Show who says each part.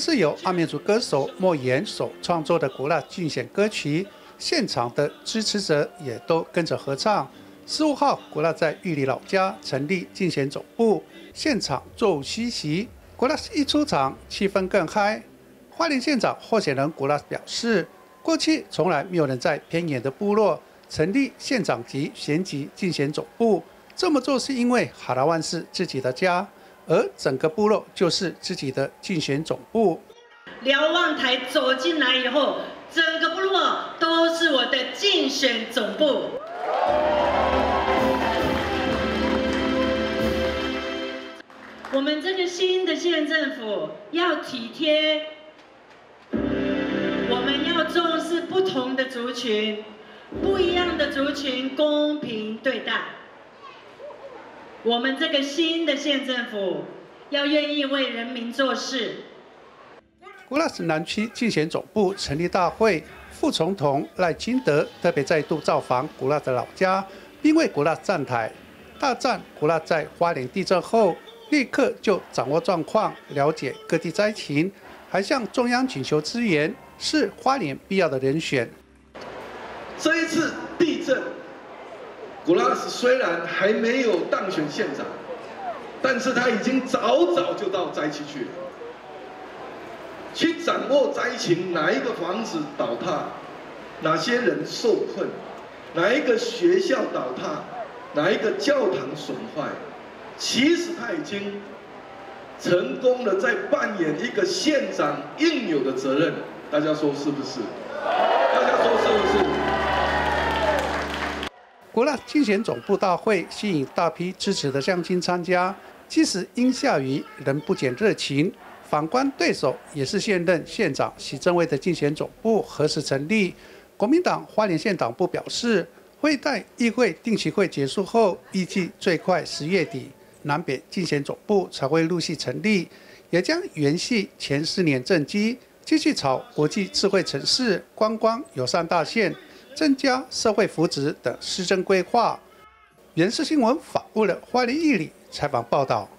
Speaker 1: 是由阿美族歌手莫言所创作的古拉竞选歌曲，现场的支持者也都跟着合唱。15号，古拉在玉里老家成立竞选总部，现场座无虚席。古拉一出场，气氛更嗨。花莲县长候选人古拉表示，过去从来没有人在偏远的部落成立县长级选举竞选总部，这么做是因为哈拉湾是自己的家，而整个部落就是自己的竞选总部。
Speaker 2: 瞭望台走进来以后，整个部落都是我的竞选总部。我们这个新的县政府要体贴，我们要重视不同的族群，不一样的族群公平对待。我们这个新的县政府要愿意为人民做事。
Speaker 1: 古拉南区竞选总部成立大会，副总统赖清德特别再度造访古拉的老家，并为古拉站台。大赞古拉在花莲地震后，立刻就掌握状况，了解各地灾情，还向中央请求支援，是花莲必要的人选。
Speaker 3: 这一次地震，古拉斯虽然还没有当选县长，但是他已经早早就到灾区去了，去掌握灾情，哪一个房子倒塌，哪些人受困，哪一个学校倒塌，哪一个教堂损坏。其实他已经成功的在扮演一个县长应有的责任，大家说是不是？大家说是不是？
Speaker 1: 古拉竞选总部大会吸引大批支持的乡亲参加，即使因下雨，仍不减热情。反观对手也是现任县长许正伟的竞选总部何时成立？国民党花莲县党部表示，会待议会定期会结束后，预计最快10月底。南北竞选总部才会陆续成立，也将延续前4年政绩，继续朝国际智慧城市、观光友善大县、增加社会福祉等施政规划。原视新闻访问了花莲玉里采访报道。